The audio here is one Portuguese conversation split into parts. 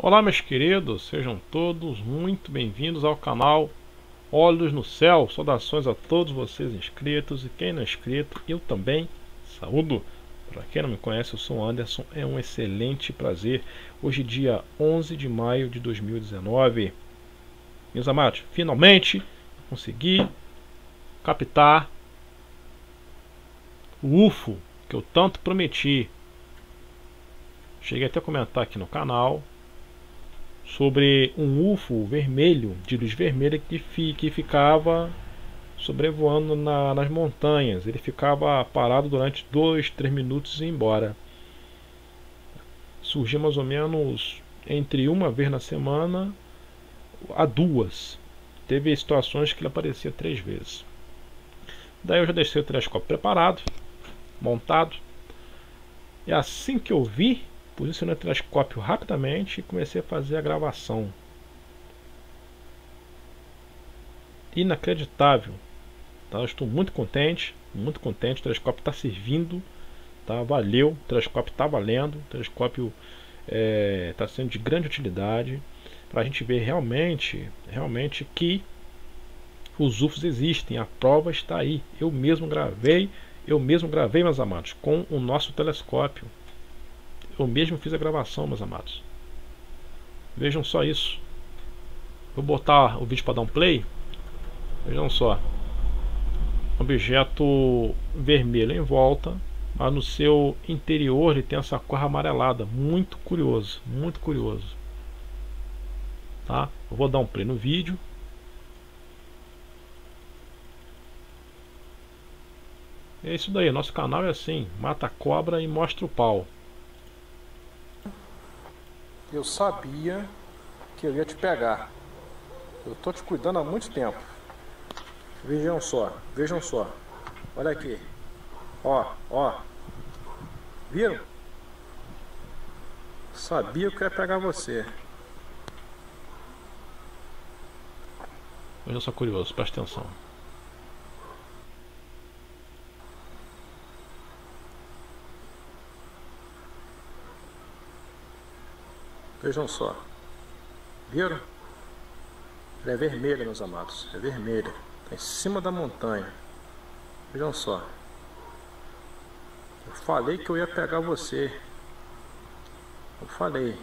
Olá, meus queridos, sejam todos muito bem-vindos ao canal Olhos no Céu. Saudações a todos vocês inscritos e quem não é inscrito, eu também saúdo. Para quem não me conhece, eu sou o Anderson, é um excelente prazer. Hoje, dia 11 de maio de 2019. Meus amados, finalmente consegui captar o UFO que eu tanto prometi. Cheguei até a comentar aqui no canal sobre um UFO vermelho, de luz vermelha, que ficava sobrevoando nas montanhas. Ele ficava parado durante 2, 3 minutos e ia embora. Surgia mais ou menos entre uma vez na semana a duas. Teve situações que ele aparecia 3 vezes. Daí eu já deixei o telescópio preparado, montado. E assim que eu vi, posicionei o telescópio rapidamente e comecei a fazer a gravação. Inacreditável, tá? Eu estou muito contente, muito contente. O telescópio está servindo, tá? Valeu, o telescópio está valendo, o telescópio está sendo de grande utilidade para a gente ver realmente que os UFOs existem. A prova está aí. Eu mesmo gravei, meus amados, com o nosso telescópio. Eu mesmo fiz a gravação, meus amados. Vejam só isso. Vou botar o vídeo para dar um play. Vejam só. Objeto vermelho em volta, mas no seu interior ele tem essa cor amarelada. Muito curioso, muito curioso. Tá? Eu vou dar um play no vídeo. É isso daí, nosso canal é assim: mata a cobra e mostra o pau. Eu sabia que eu ia te pegar. Eu tô te cuidando há muito tempo. Vejam só, vejam só. Olha aqui. Ó, ó. Viram? Sabia que eu ia pegar você. Veja só, curioso, presta atenção. Vejam só. Viram? Ela é vermelha, meus amados. É vermelha. Está em cima da montanha. Vejam só. Eu falei que eu ia pegar você. Eu falei.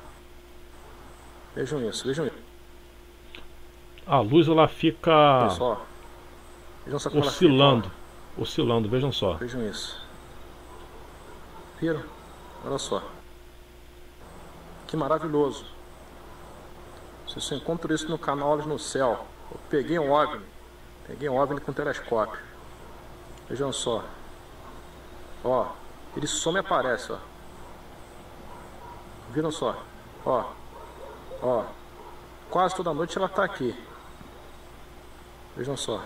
Vejam isso, vejam isso. A luz ela fica Pessoal, vejam só como oscilando, ela fica, oscilando, vejam só. vejam isso. Viram? Olha só. Que maravilhoso. Se você encontra isso no canal Olhos no Céu. Eu peguei um OVNI. Peguei um OVNI com telescópio. Vejam só. Ó. Ele some e aparece, ó. Viram só? Ó. Ó. Quase toda noite ela tá aqui. Vejam só.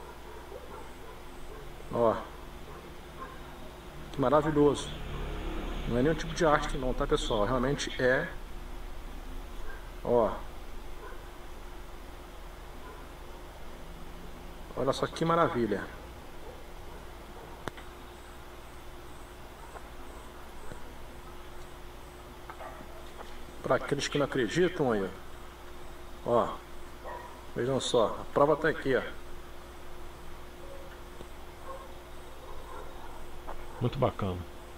Ó. Que maravilhoso. Não é nenhum tipo de arte não, tá, pessoal? Realmente é. Ó. Olha só que maravilha. Para aqueles que não acreditam aí, ó. Vejam só, a prova tá aqui, ó. Muito bacana.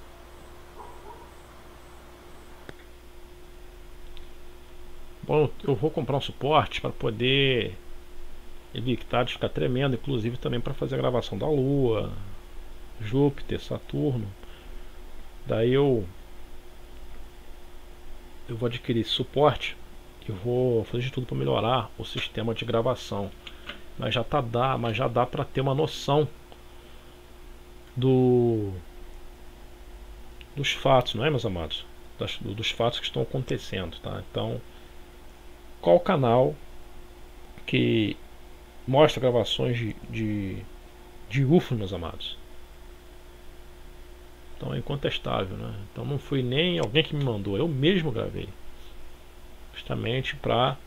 Bom, eu vou comprar um suporte para poder evitar de ficar tremendo, inclusive também para fazer a gravação da Lua, Júpiter, Saturno. Daí eu vou adquirir esse suporte e vou fazer de tudo para melhorar o sistema de gravação. Mas já dá para ter uma noção dos fatos, não é, meus amados? Dos fatos que estão acontecendo, tá? Então, qual canal que mostra gravações de UFO, meus amados? Então é incontestável, né? Então não foi nem alguém que me mandou, eu mesmo gravei, justamente para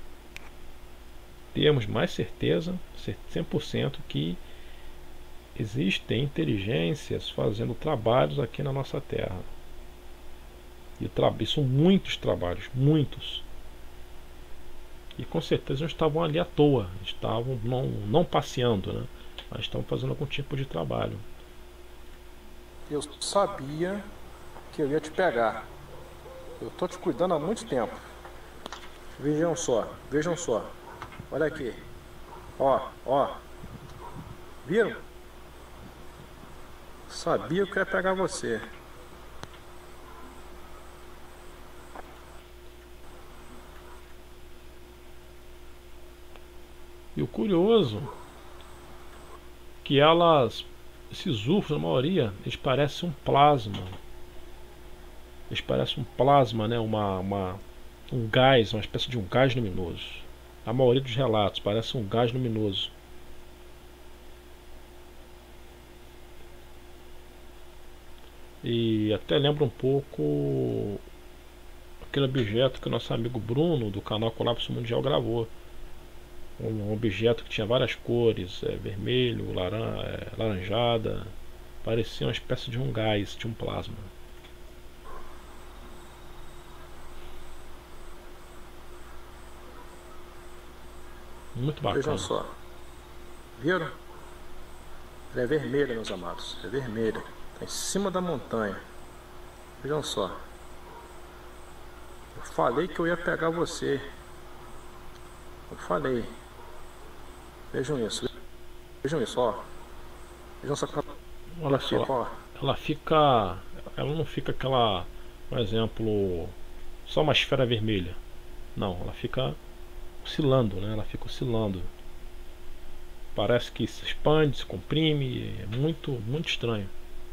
termos mais certeza, 100%, que existem inteligências fazendo trabalhos aqui na nossa Terra. E são muitos trabalhos, muitos. E com certeza não estavam ali à toa, estavam não passeando, né? Mas estavam fazendo algum tipo de trabalho. Eu sabia que eu ia te pegar. Eu tô te cuidando há muito tempo. Vejam só, vejam só. Olha aqui. Ó, ó. Viram? Sabia que eu ia pegar você. E o curioso que esses UFOs, na maioria, eles parecem um plasma. Eles parecem um plasma, né? Um gás, uma espécie de um gás luminoso. A maioria dos relatos parece um gás luminoso. E até lembra um pouco aquele objeto que o nosso amigo Bruno, do canal Colapso Mundial, gravou. Um objeto que tinha várias cores, vermelho, laranjada. Parecia uma espécie de um gás, de um plasma. Muito Vejam bacana. só. Viram? Ela é vermelha, meus amados. É vermelha. Está em cima da montanha. Vejam só. Eu falei que eu ia pegar você. Eu falei. Vejam isso. Vejam isso, ó. Vejam só como Olha ela só, fica, ó. ela não fica aquela, por exemplo, só uma esfera vermelha. Não, ela fica oscilando, né? Ela fica oscilando. Parece que se expande, se comprime, é muito estranho.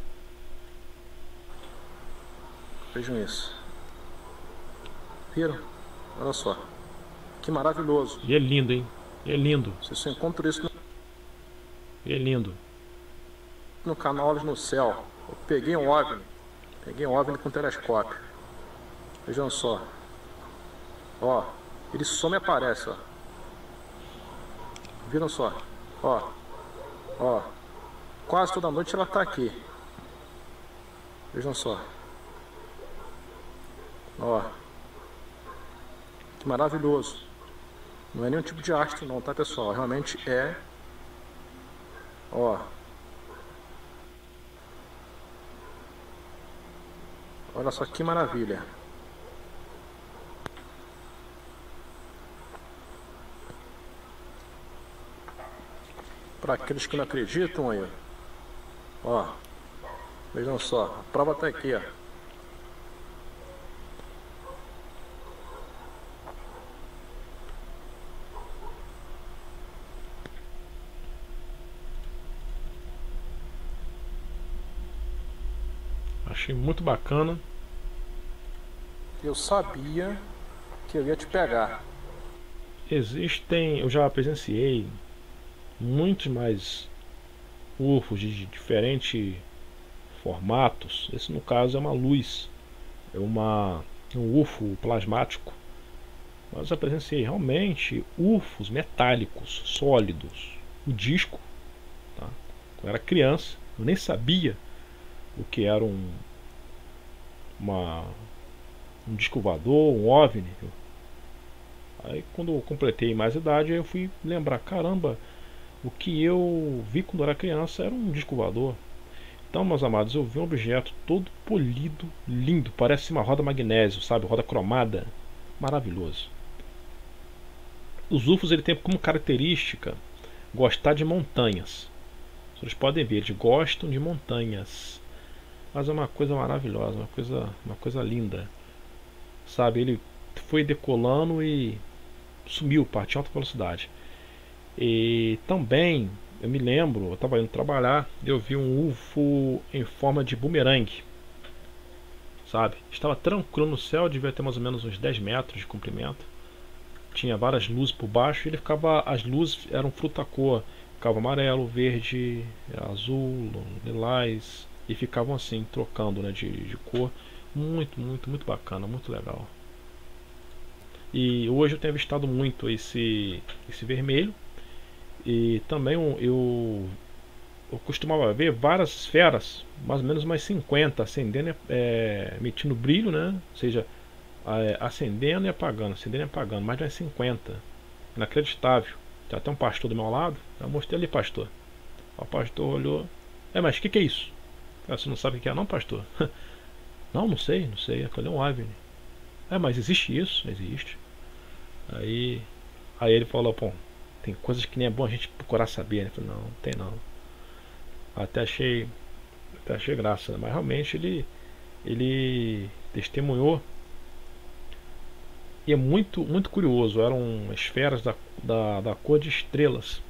Vejam isso. Viram? Olha só. Que maravilhoso. E é lindo, hein? E é lindo, Você só encontra isso e é lindo. no canal Olhos no Céu. Eu peguei um OVNI. Peguei um OVNI com telescópio. Vejam só. Ó. Ele some e aparece, ó. Viram só? Ó. Ó. Quase toda noite ela tá aqui. Vejam só. Ó. Que maravilhoso. Não é nenhum tipo de astro não, tá, pessoal? Realmente é. Ó. Olha só que maravilha. Para aqueles que não acreditam aí. Ó. Vejam só. A prova tá aqui, ó. Achei muito bacana. Eu sabia que eu ia te pegar. Eu já presenciei muitos mais UFOs de diferentes formatos. Esse no caso é uma luz, um UFO plasmático. Mas eu presenciei realmente UFOs metálicos, sólidos. O disco, tá? Quando eu era criança, eu nem sabia o que era um disco voador, um OVNI. Aí quando eu completei mais idade, eu fui lembrar, caramba, o que eu vi quando eu era criança era um disco voador. Então, meus amados, eu vi um objeto todo polido, lindo, parece uma roda magnésio, sabe? Roda cromada, maravilhoso. Os UFOs ele tem como característica gostar de montanhas. Vocês podem ver, eles gostam de montanhas. Mas é uma coisa maravilhosa, uma coisa linda. Sabe, ele foi decolando e sumiu, partiu em alta velocidade. E também, eu me lembro, eu estava indo trabalhar, eu vi um UFO em forma de bumerangue. Sabe, estava tranquilo no céu, devia ter mais ou menos uns 10 metros de comprimento. Tinha várias luzes por baixo e as luzes eram fruta-cor. Ficava amarelo, verde, azul, lilás. E ficavam assim, trocando, né, de cor. Muito bacana, muito legal. E hoje eu tenho avistado muito esse vermelho. E também eu eu costumava ver várias esferas, mais ou menos umas 50, acendendo, emitindo brilho, né? Ou seja, acendendo e apagando, mais de umas 50. Inacreditável. Tem até um pastor do meu lado. Eu mostrei ali, pastor. O pastor olhou. Mas o que é isso? Você não sabe o que é não, pastor? Não, não sei. Aquilo é um OVNI. Mas existe isso? Existe. Aí ele falou, pô, tem coisas que nem é bom a gente procurar saber, né? Eu falei, não tem não. Até achei graça, né? Mas realmente ele testemunhou. E é muito curioso. Eram esferas da cor de estrelas,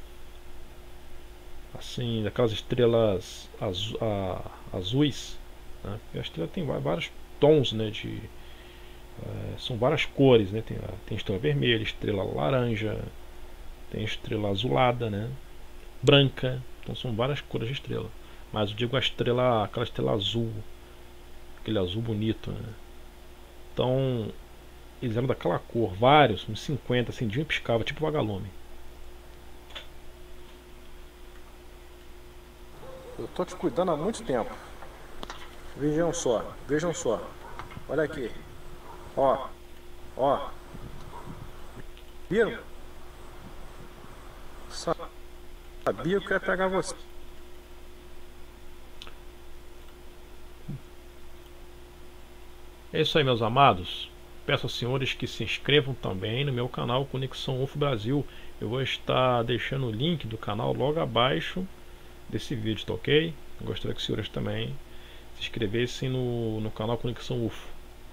assim, daquelas estrelas azuis, né? A estrela tem vários tons, né? São várias cores, né? Tem estrela vermelha, estrela laranja, tem estrela azulada, né? Branca. Então são várias cores de estrela. Mas eu digo aquela estrela azul, aquele azul bonito, né? Então eles eram daquela cor, vários, uns 50, acendiam e piscava, tipo vagalume. Eu tô te cuidando há muito tempo. Vejam só. Olha aqui. Ó. Viram? Sabia que eu ia pegar você. É isso aí, meus amados. Peço aos senhores que se inscrevam também no meu canal Conexão UFO Brasil. Eu vou estar deixando o link do canal logo abaixo desse vídeo, tá ok? Eu gostaria que os senhores também se inscrevessem no canal Conexão UFO.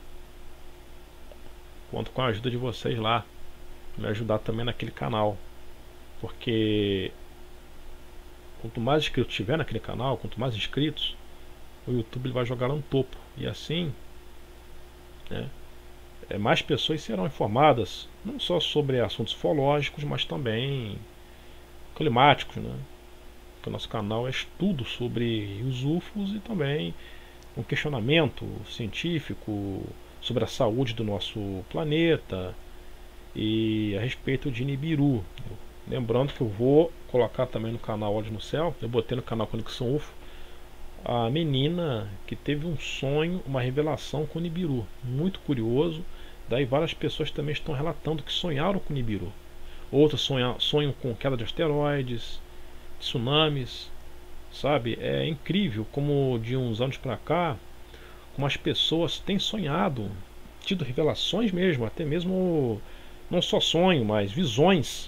Conto com a ajuda de vocês lá, me ajudar também naquele canal, porque quanto mais inscritos tiver naquele canal, quanto mais inscritos, o YouTube ele vai jogar lá no topo, e assim, né, mais pessoas serão informadas não só sobre assuntos ufológicos, mas também climáticos, né? Porque o nosso canal é estudo sobre os UFOs e também um questionamento científico sobre a saúde do nosso planeta e a respeito de Nibiru. Lembrando que eu vou colocar também no canal Olhos no Céu, eu botei no canal Conexão UFO, a menina que teve um sonho, uma revelação com Nibiru, muito curioso. Daí várias pessoas também estão relatando que sonharam com Nibiru. Outros sonham com queda de asteroides, tsunamis, sabe? É incrível como de uns anos para cá, como as pessoas têm sonhado, tido revelações mesmo, até mesmo não só sonho, mas visões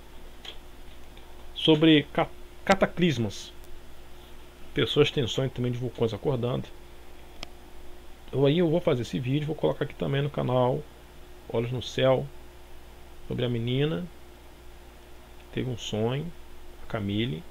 sobre cataclismas. Pessoas têm sonho também de vulcões acordando. Aí eu vou fazer esse vídeo, vou colocar aqui também no canal Olhos no Céu, sobre a menina que teve um sonho, a Camille,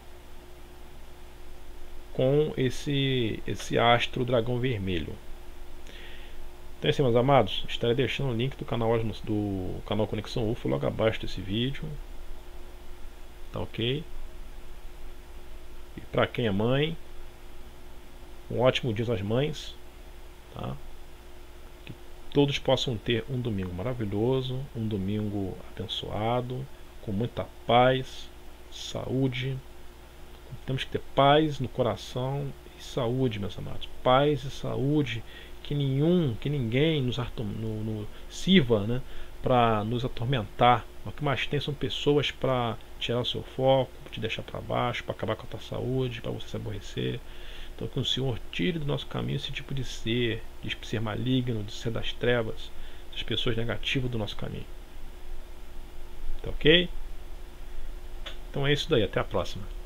com esse astro dragão vermelho. Então é assim, meus amados, estarei deixando o link do canal Conexão UFO logo abaixo desse vídeo, tá ok? E para quem é mãe, um ótimo dia das mães, tá? Que todos possam ter um domingo maravilhoso, um domingo abençoado, com muita paz, saúde. Temos que ter paz no coração e saúde, meus amados. Paz e saúde, que ninguém nos sirva, né, para nos atormentar. O que mais tem são pessoas para tirar o seu foco, para te deixar para baixo, para acabar com a tua saúde, para você se aborrecer. Então que o Senhor tire do nosso caminho esse tipo de ser maligno, de ser das trevas, das pessoas negativas do nosso caminho. Tá ok? Então é isso daí, até a próxima.